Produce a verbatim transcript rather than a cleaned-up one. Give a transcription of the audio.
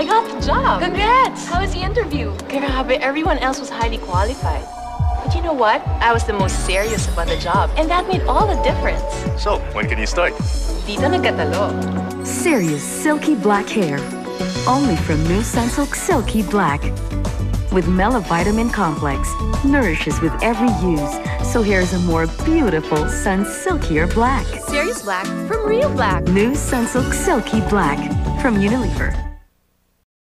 I got the job. Congrats! How was the interview? Grabe, everyone else was highly qualified. But you know what? I was the most serious about the job, and that made all the difference. So, when can you start? Dito nagkatalo. Serious silky black hair. Only from new Sunsilk Silky Black. With Melavitamin Complex, nourishes with every use, so hair's a more beautiful sun silkier black. Serious black from real black. New Sunsilk Silky Black from Unilever.